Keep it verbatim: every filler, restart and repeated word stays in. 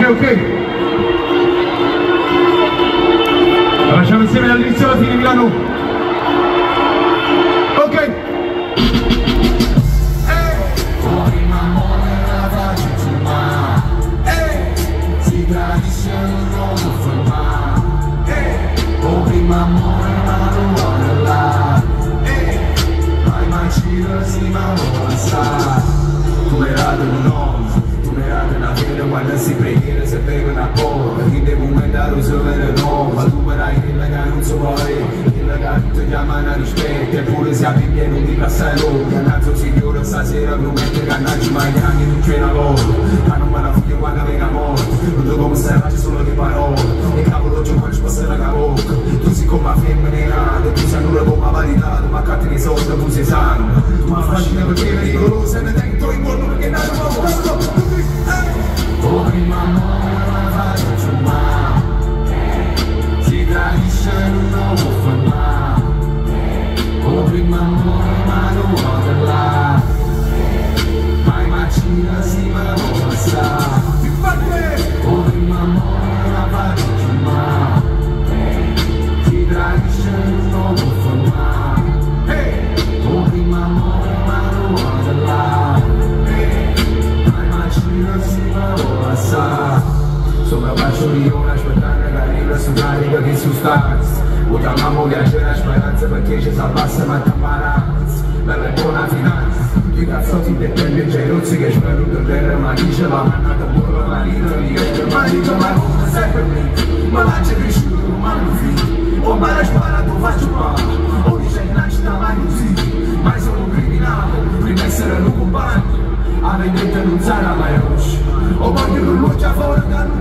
ok. La facciamo insieme dall'inizio alla fine, Milano. Ok. Tu mi rade un nome, tu mi rade una vita quando si preghiera, se bevi una porta, chi deve aumentare un solo nome, ma tu mi dai quella che non so poi, quella che ti chiamano a rispetto, eppure siamo in pieno di castello, cannazzo signore stasera, promette che annaggi mai anche tu c'è una volta, ma non me la figlio quando venga morto, non so come stai, faccio solo che parole, e cavolo c'è quando ci passa la bocca, tu sei come una femmina in grado, tu sei nulla come validato, ma catti di soldi, tu sei sangue, tu mi affascina perché è pericoloso e ne tengo in buono perché non lo posso. Oh prima amore non faccio mai, si tradisce non lo può far mai. Oh prima amore ma non vuole là, mai macina si ma non basta. Oh prima amore non faccio mai, si tradisce non lo può far mai. Oh prima amore ma non vuole là, sopra faccio io aspettando che arriva su carica di sostanza, vogliamo viaggiare la speranza perché ci si abbassa ma t'ammarazza, bella e buona finanza, i cazzotti dipende gelozzi che spero per bere ma chi ce l'ha mannata buona marito, io marito ma non sempre me, ma là c'è cresciuto ma non figlio, o me la sparato faccio male, o dice che non ci sta mai così, mai sono criminale, prima essere un compagno, a vendetta non sarà mai rosso, o voglio che lui già fuori da